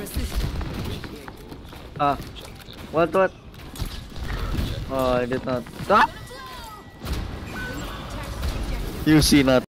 Ah, what? Oh, I did not. Ah! You see not.